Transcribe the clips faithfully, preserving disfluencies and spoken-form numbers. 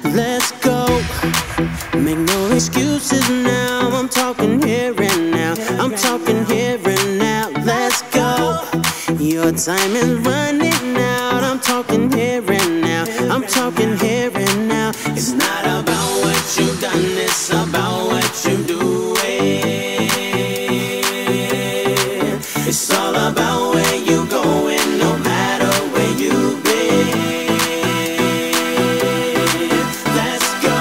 let's go. Make no excuses now, I'm talking here and now. I'm talking here and now, let's go. Your time is running out, I'm talking here and now. I'm talking here and now. It's not about what you've done, it's about what you do. It's all about where you going, no matter where you've been. Let's go.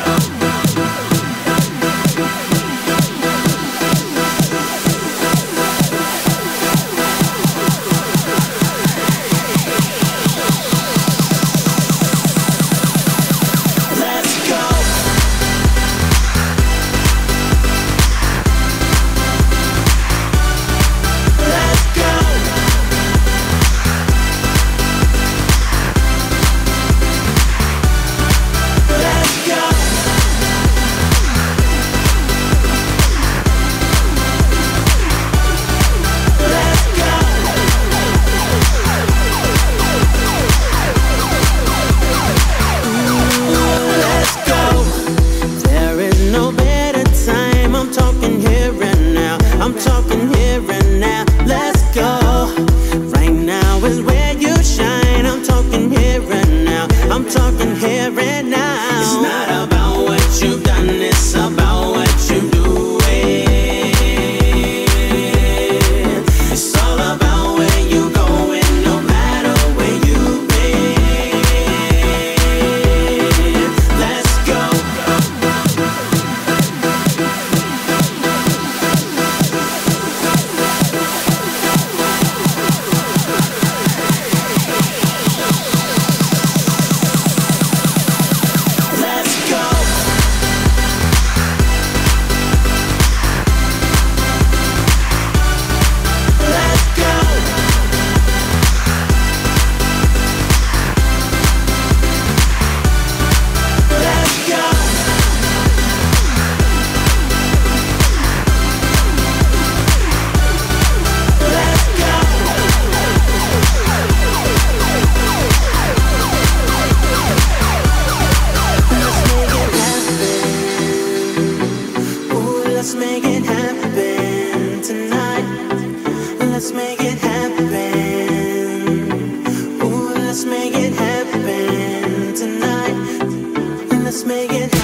Let's go. I'm talking here and now, let's go. Right now is where you shine. I'm talking here and now, I'm talking here and now. It's not about what you've done, it's about what you do. It's all about where you going, no matter where you've been. Let's go. Let's make it happen tonight. Let's make it happen. Ooh, let's make it happen tonight. Let's make it happen.